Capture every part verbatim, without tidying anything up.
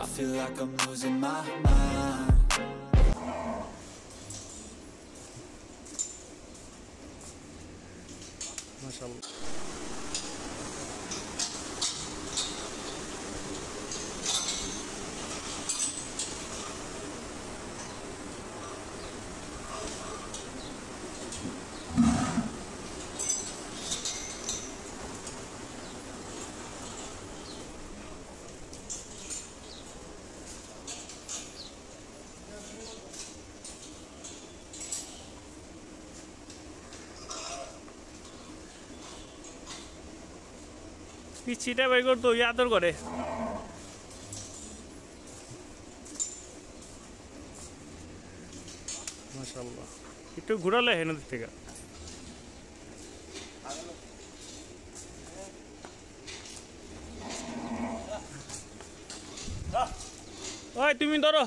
I feel like I'm losing my mind. माशाल्लाह পিছিটা by করতো আদর করে মাশাআল্লাহ একটু ঘোরালে হেন দিক থেকে ওই তুমি ধরো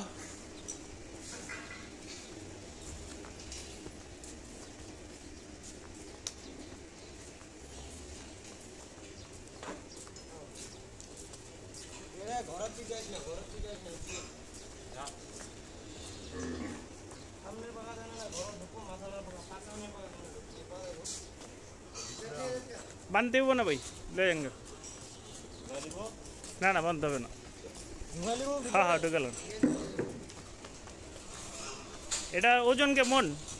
ঘরের দিকে যাস না ঘরের দিকে যাস না সামনে পাকা জানা না ঘর ঢুকো মাথাটা পাকা পাকা নেই পাকা বাঁধতে দেবো না ভাই ले जाएंगे না না বাঁধতে হবে না হ্যাঁ হ্যাঁ ঢুকালাম এটা ওজন কেমন